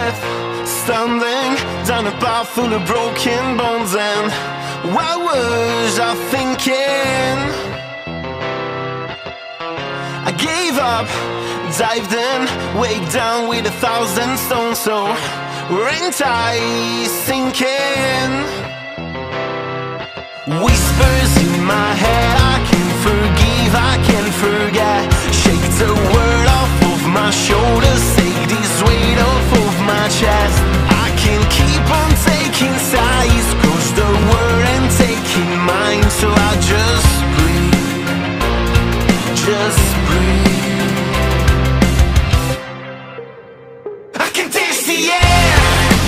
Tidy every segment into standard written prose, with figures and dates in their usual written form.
breath, standing down a path full of broken bones. And what was I thinking? I gave up, dived in, weighed down with 1,000 stones. So weren't I sinking? Whispers in my head, I can forgive, I can forget. Shake the world off of my shoulders, take this weight off of my chest. I can keep on taking sides, close the world and taking mine. So I just breathe, just breathe. I can taste the air,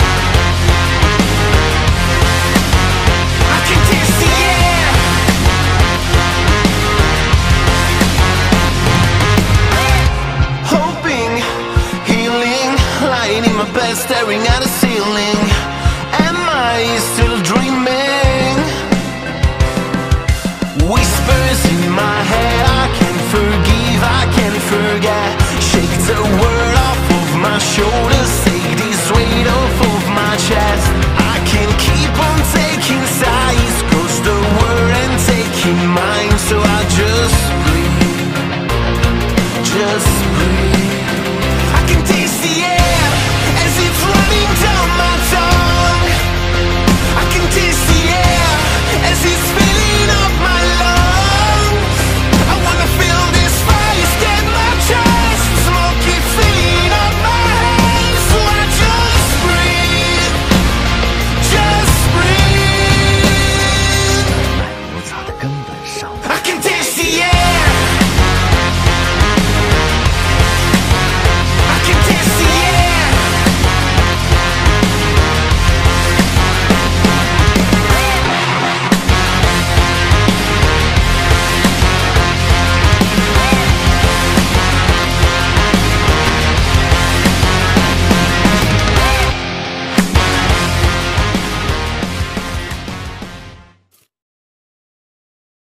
I can taste the air. Hoping, healing, lying in my bed, staring at the ceiling. Am I still dreaming? Whispers in my head, I can forgive, I can forget. Shake the world off of my shoulders.